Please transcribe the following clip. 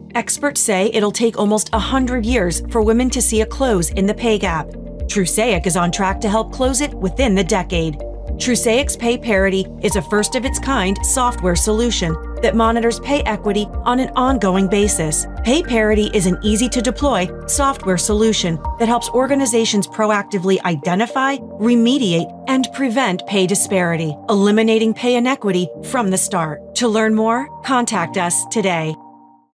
Experts say it'll take almost 100 years for women to see a close in the pay gap. Trusaic is on track to help close it within the decade. Trusaic's PayParity is a first-of-its-kind software solution that monitors pay equity on an ongoing basis. PayParity is an easy-to-deploy software solution that helps organizations proactively identify, remediate, and prevent pay disparity, eliminating pay inequity from the start. To learn more, contact us today.